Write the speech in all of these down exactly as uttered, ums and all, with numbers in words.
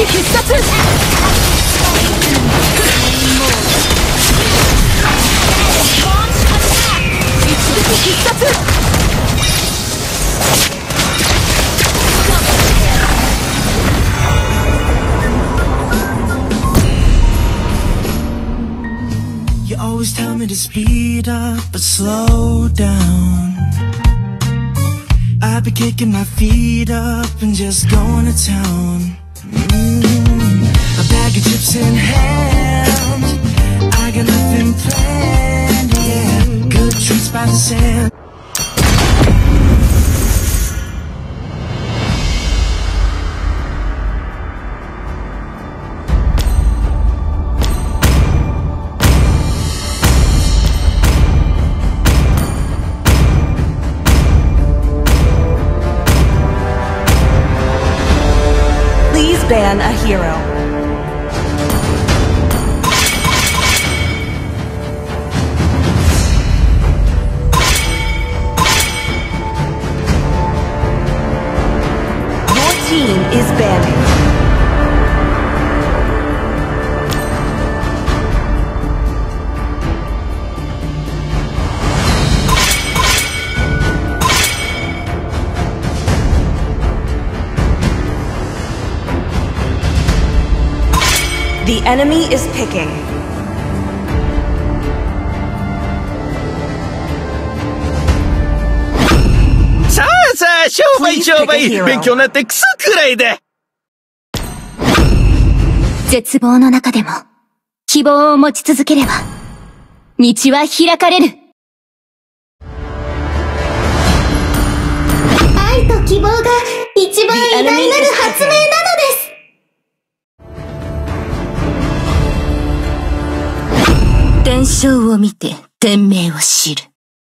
必殺。一撃必殺。 You always tell me to speed up, but slow down. I've been kicking my feet up and just going to town. Mm-hmm. A bag of chips in hand, I got nothing planned, yeah. Good treats by the sand. Ban a hero. Your team is banning. The enemy is picking. さあさあ、商売商売、勉強なんてクソくらいだ。 絶望の中でも希望を持ち続ければ道は開かれる。愛と希望が一番偉大なる発明なのです。天正を見て天命を知る。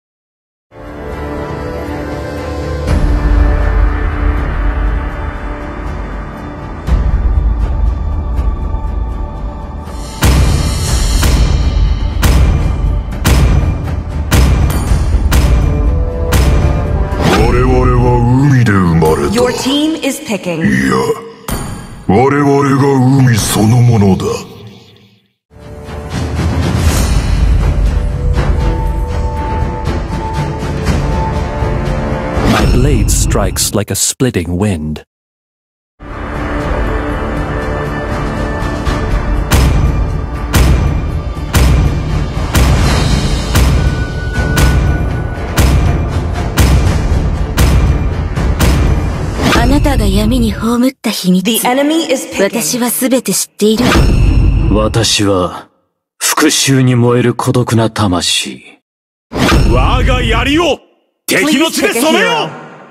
我々は海で生まれた。 Your team is picking. いや、我々が海そのものだ。 My blade strikes like a splitting wind. The enemy is picking. 私はすべて知っている。 私は復讐に燃える孤独な魂。 我が槍を敵の血で染めよう。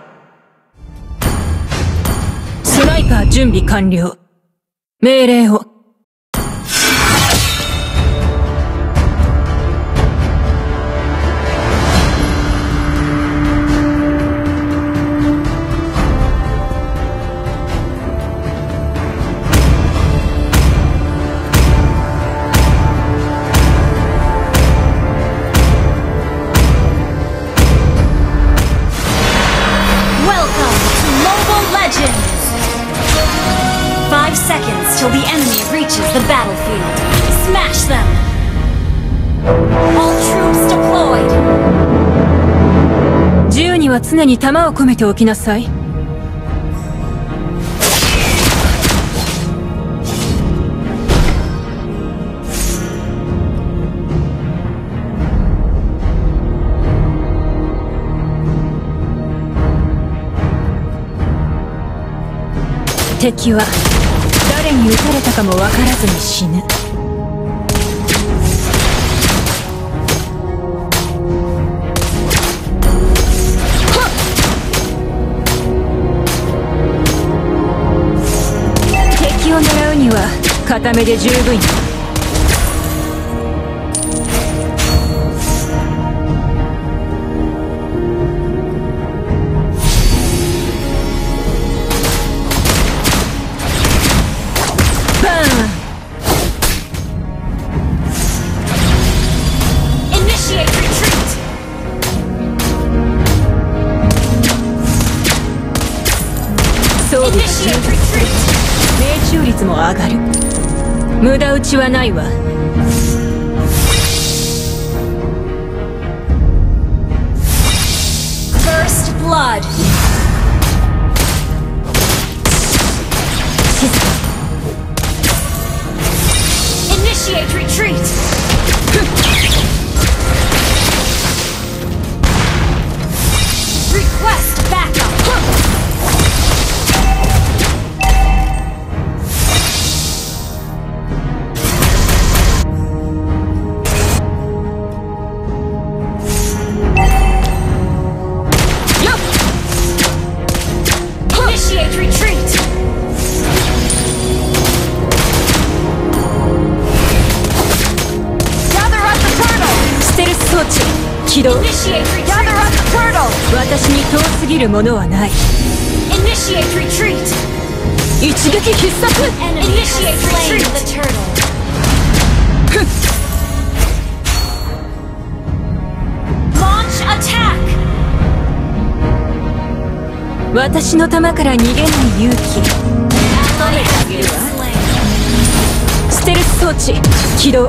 スナイパー準備完了。命令を。Five seconds till the enemy reaches the battlefield. Smash them! All troops deployed! 銃には常に弾を込めておきなさい。敵は誰に撃たれたかも分からずに死ぬ。敵を狙うには片目で十分よ。 命中率も上がる。無駄打ちはないわ。First blood. Initiate retreat. Request backup. Initiate retreat. Gather up the turtle. ステルス装置起動。Initiate retreat. Gather up the turtle. 私に遠すぎるものはない。Initiate retreat. 一撃必殺。Initiate retreat. The turtle. Launch attack. 私の弾から逃げない勇気。ステルス装置起動。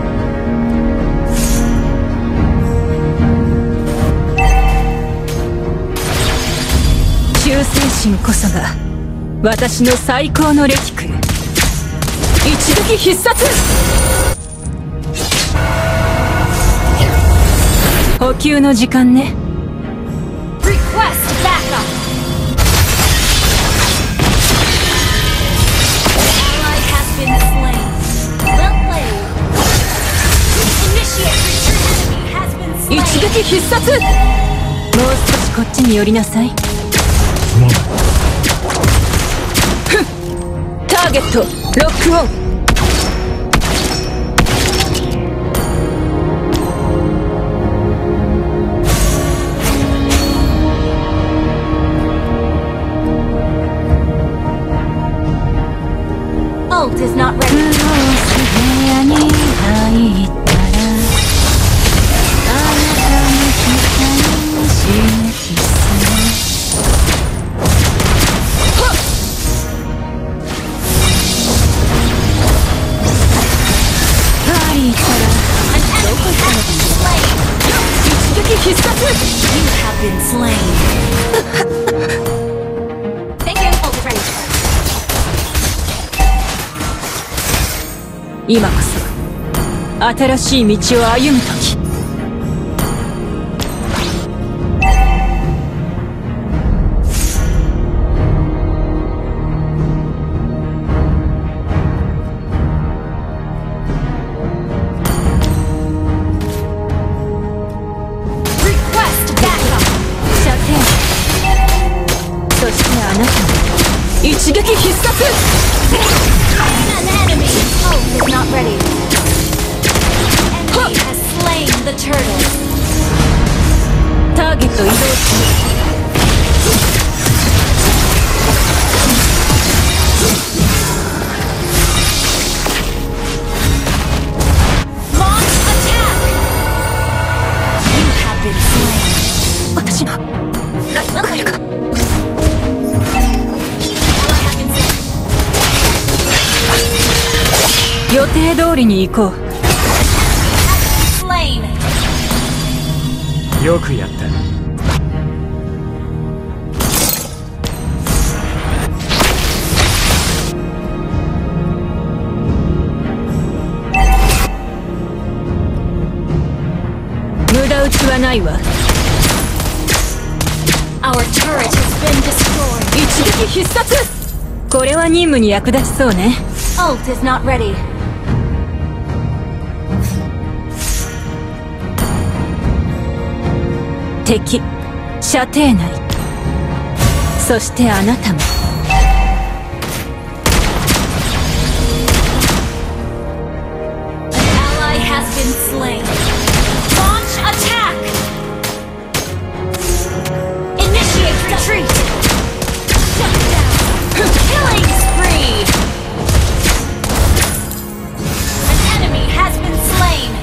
忠誠心こそが私の最高のレティクル。一撃必殺。補給の時間ね。Request backup.一撃必殺。もう少しこっちに寄りなさい。ターゲットロックオン。Ult is not ready. 今こそ新しい道を歩む時。そしてあなたも一撃必殺。Not ready. Enemy has slain the turtle. ターゲット移動中。Launch attack. You have been slain. 私の何か。予定通りに行こう。 よくやった。 無駄打ちはないわ。 Our turret has been destroyed. 一撃必殺。これは任務に役立ちそうね。 Ult is not ready. 敵射程内。そしてあなたも。 An ally has been slain. Launch attack. Initiate retreat. Shut down. Killing spree. An enemy has been slain.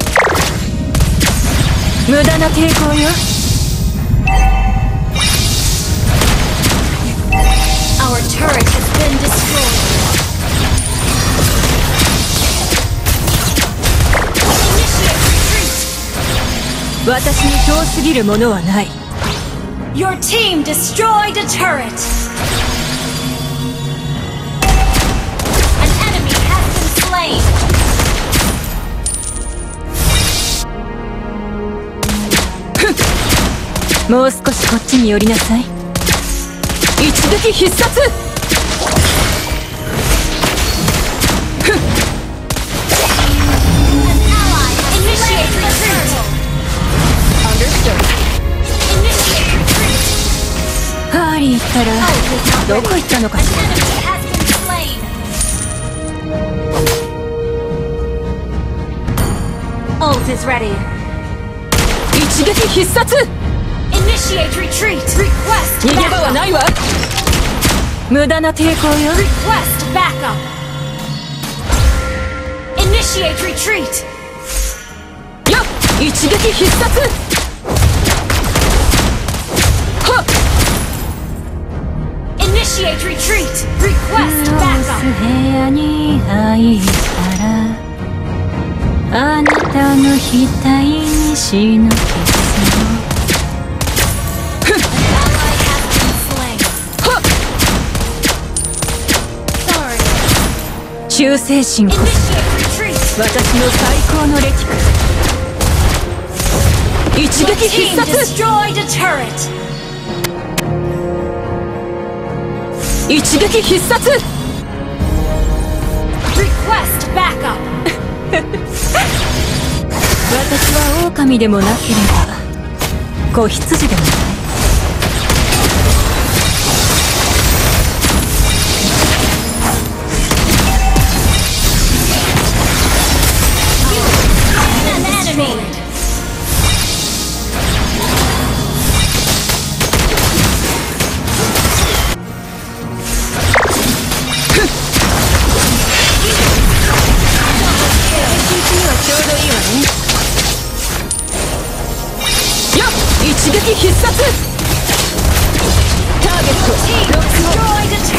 無駄な抵抗よ。 Our turret has been destroyed. Initiate retreat. 私に遠すぎるものはない。Your team destroyed a turret. An enemy has been slain. もう少しこっちに寄りなさい。一撃必殺。ハーリーったらどこ行ったのかしら。Ult is ready. 一撃必殺。Initiate retreat. Request 逃げ場はないわ。無駄な抵抗よ。Request backup. Initiate retreat. よっ、一撃必殺。はっ。Initiate retreat. Request backup. 部屋に入ったらあなたの額に死のキスを。忠誠心こそ私の最高のレティク。一撃必殺。一撃必殺。私は狼でもなければ子羊でもない。一撃必殺。ターゲットロックオン。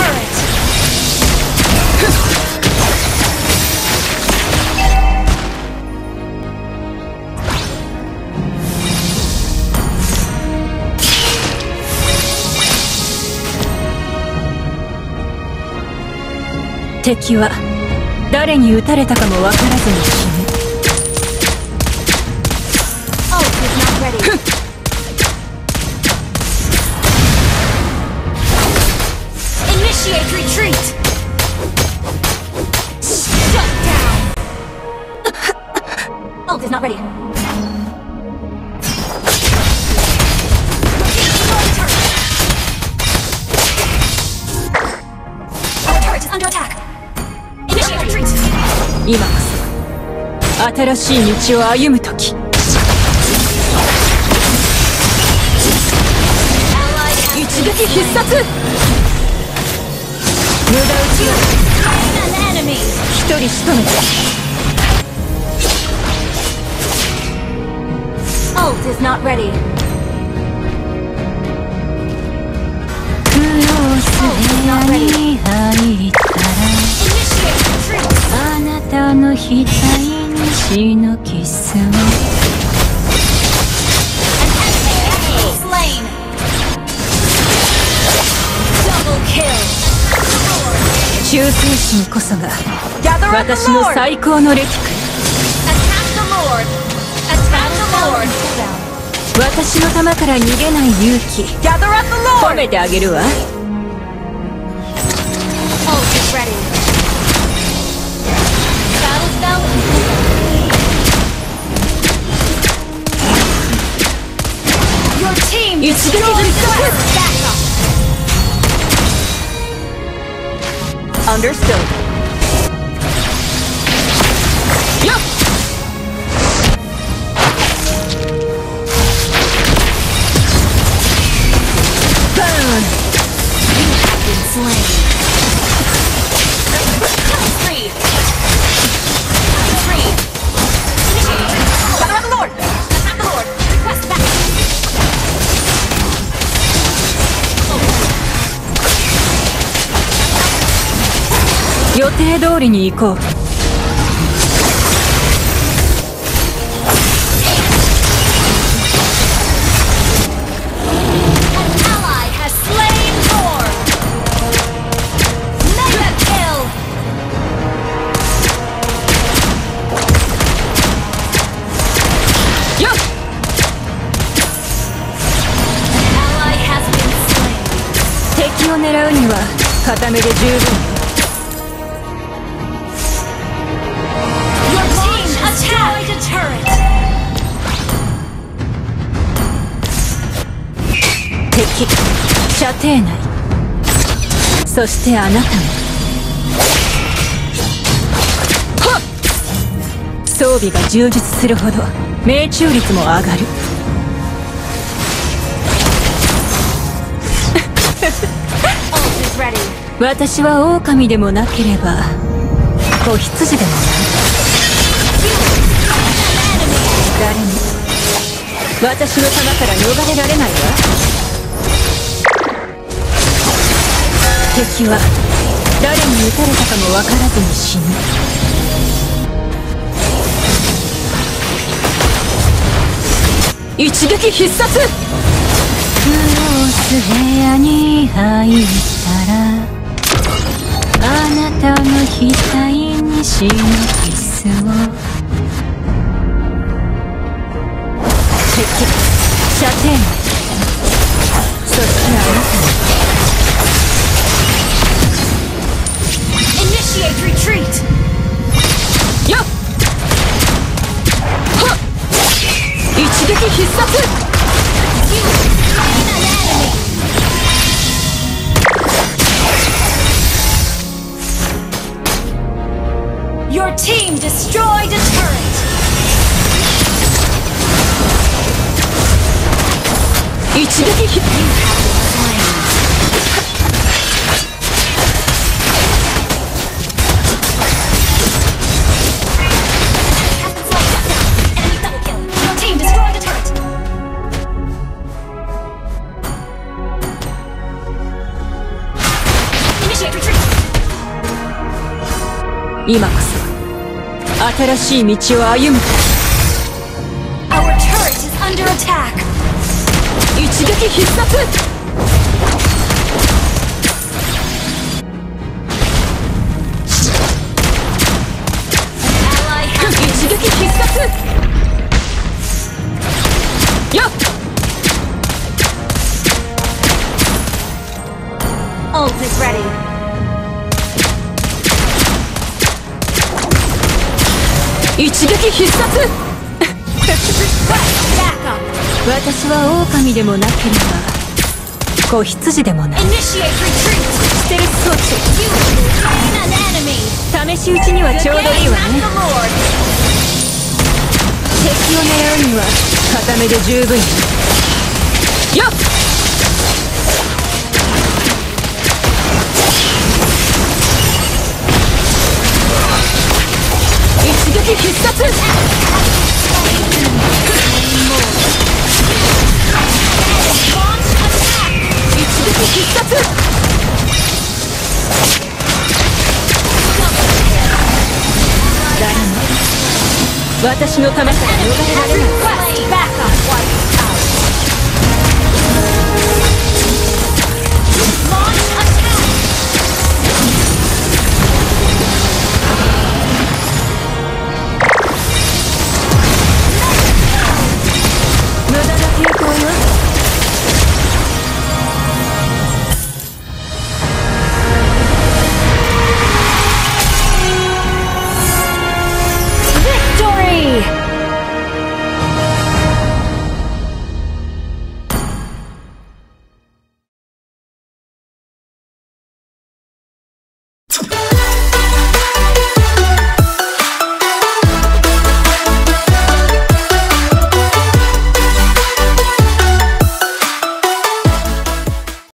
敵は誰に撃たれたかも分からずに死ぬ。Initiate retreat. Shut down. Ult is not ready. Our turret is under attack. Initiate retreat. 今こそ新しい道を歩む時。一撃必殺。無駄撃ちは一人仕留めた。Ult is not ready. クロス部屋に入ったらあなたの額に死のキスを。忠誠心こそが私の最高のレティク。私の弾から逃げない勇気褒めてあげるわ。一撃必殺。Understood. Yup. Burn. You have been slain. Free. Free. Gather up the Lord. Attack the Lord. Request back. 予定通りに行こう。敵を狙うには片目で十分。敵射程内。そしてあなたも。はっ！装備が充実するほど命中率も上がる。私は狼でもなければ子羊でもない。誰も私の弾から逃れられないわ。敵は誰に撃たれたかも分からずに死ぬ。一撃必殺。クロス部屋に入ったらあなたの額に死のキスを。敵射程内。そしてあなたに。Initiate retreat! よっ！はっ！一撃必殺！Your team destroyed a turret! 一撃必今こそ新しい道を歩む。Our turret is under attack. 一撃必殺。一撃必殺。よっ！ Ult is ready. 一撃必殺。私は狼でもなければ子羊でもない。ステルス装置。試し撃ちにはちょうどいいわね。敵を狙うには片目で十分よっ！一撃必殺。一撃必殺。誰も私のためから逃れられない。